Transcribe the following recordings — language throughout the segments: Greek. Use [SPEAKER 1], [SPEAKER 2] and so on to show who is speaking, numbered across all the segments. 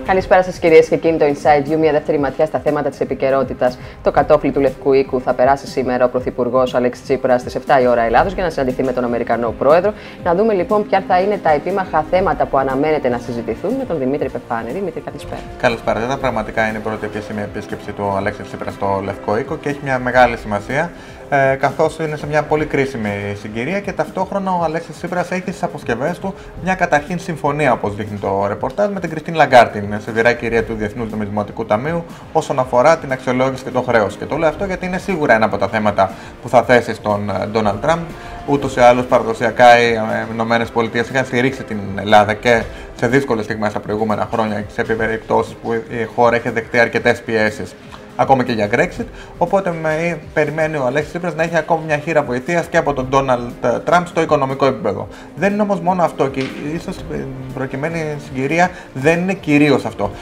[SPEAKER 1] Καλησπέρα σας κυρίες και κύριοι, το Inside You, μια δεύτερη ματιά στα θέματα της επικαιρότητας. Το κατόφλι του Λευκού Οίκου θα περάσει σήμερα ο Πρωθυπουργός Αλέξης Τσίπρας στις 7 η ώρα Ελλάδος για να συναντηθεί με τον Αμερικανό Πρόεδρο. Να δούμε λοιπόν ποια θα είναι τα επίμαχα θέματα που αναμένεται να συζητηθούν με τον Δημήτρη Πεφάνη. Δημήτρη, καλησπέρα.
[SPEAKER 2] Καλησπέρα. Πραγματικά είναι η πρώτη επίσημη επίσκεψη του Αλέξη Τσίπρα στο Λευκό Οίκο και έχει μια μεγάλη σημασία. Καθώς είναι σε μια πολύ κρίσιμη συγκυρία και ταυτόχρονα ο Αλέξης Τσίπρας έχει στις αποσκευές του μια καταρχήν συμφωνία, όπως δείχνει το ρεπορτάζ, με την Κριστίν Λαγκάρντ, την σιδηρά κυρία του Διεθνούς Νομισματικού Ταμείου, όσον αφορά την αξιολόγηση και το χρέος. Και το λέω αυτό γιατί είναι σίγουρα ένα από τα θέματα που θα θέσει στον Ντόναλντ Τραμπ. Ούτως ή άλλως, παραδοσιακά, οι ΗΠΑ είχαν στηρίξει την Ελλάδα και σε δύσκολες στιγμές τα προηγούμενα χρόνια και σε περιπτώσεις που η χώρα έχει δεχτεί αρκετές πιέσεις, ακόμα και για Brexit. Οπότε περιμένει ο Αλέξης Τσίπρας να έχει ακόμη μια χείρα βοηθείας και από τον Ντόναλντ Τραμπ στο οικονομικό επίπεδο. Δεν είναι όμως μόνο αυτό και ίσως η προκειμένη συγκυρία δεν είναι κυρίως αυτό.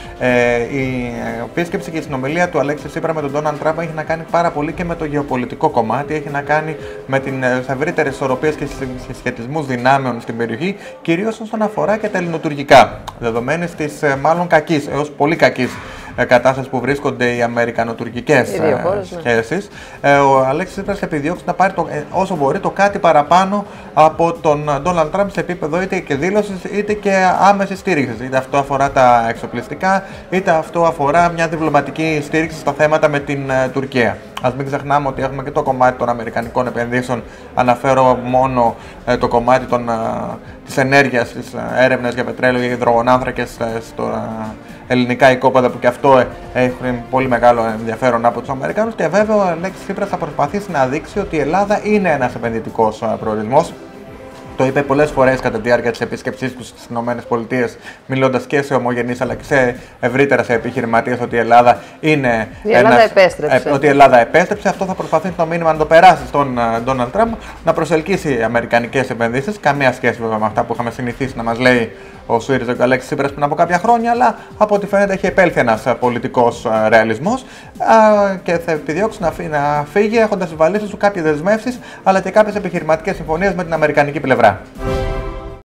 [SPEAKER 2] Η επίσκεψη και η συνομιλία του Αλέξη Τσίπρα με τον Ντόναλντ Τραμπ έχει να κάνει πάρα πολύ και με το γεωπολιτικό κομμάτι, έχει να κάνει με τις ευρύτερες ισορροπίες και συσχετισμούς δυνάμεων στην περιοχή, κυρίως όσον αφορά και τα ελληνοτουρκικά, δεδομένης της μάλλον κακής έως πολύ κακής κατάσταση που βρίσκονται οι αμερικανοτουρκικές σχέσεις. Ο Αλέξης Τσίπρας επιδιώξει να πάρει όσο μπορεί το κάτι παραπάνω από τον Ντόναλντ Τραμπ σε επίπεδο είτε και δήλωσης είτε και άμεσης στήριξης. Είτε αυτό αφορά τα εξοπλιστικά, είτε αυτό αφορά μια διπλωματική στήριξη στα θέματα με την Τουρκία. Ας μην ξεχνάμε ότι έχουμε και το κομμάτι των αμερικανικών επενδύσεων. Αναφέρω μόνο το κομμάτι της ενέργειας, της έρευνας για πετρέλαιο και υδρογονάνθρακες στο ελληνικά οικόπεδα, που και αυτό έχει πολύ μεγάλο ενδιαφέρον από τους Αμερικάνους. Και βέβαια ο Αλέξης Τσίπρας θα προσπαθήσει να δείξει ότι η Ελλάδα είναι ένας επενδυτικός προορισμός. Το είπε πολλές φορές κατά τη διάρκεια της επίσκεψής του στις ΗΠΑ, μιλώντας και σε ομογενείς αλλά και σε ευρύτερα σε επιχειρηματίες, ότι η Ελλάδα είναι. Ότι η Ελλάδα επέστρεψε. Αυτό θα προσπαθήσει το μήνυμα να το περάσει στον Ντόναλντ Τραμπ, να προσελκύσει αμερικανικές επενδύσεις. Καμία σχέση βέβαια με αυτά που είχαμε συνηθίσει να μας λέει ο ΣΥΡΙΖΑ και ο Αλέξης Τσίπρας πριν από κάποια χρόνια, αλλά από ό,τι φαίνεται έχει επέλθει ένας πολιτικός ρεαλισμός και θα επιδιώξει να φύγει έχοντας στις βαλίτσες του κάποιες δεσμεύσεις αλλά και κάποιες επιχειρηματικές συμφωνίες με την αμερικανική πλευρά.